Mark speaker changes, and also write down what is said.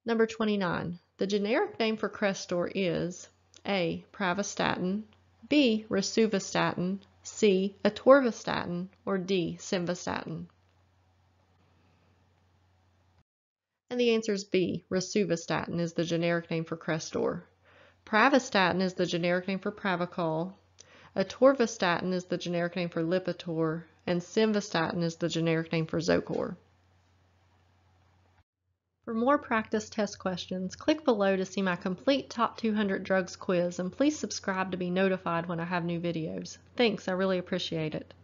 Speaker 1: Number 29. The generic name for Crestor is A. Pravastatin, B. Rosuvastatin, C. Atorvastatin, or D. Simvastatin. And the answer is B. Rosuvastatin is the generic name for Crestor. Pravastatin is the generic name for Pravachol. Atorvastatin is the generic name for Lipitor, and Simvastatin is the generic name for Zocor. For more practice test questions, click below to see my complete Top 200 Drugs quiz, and please subscribe to be notified when I have new videos. Thanks, I really appreciate it.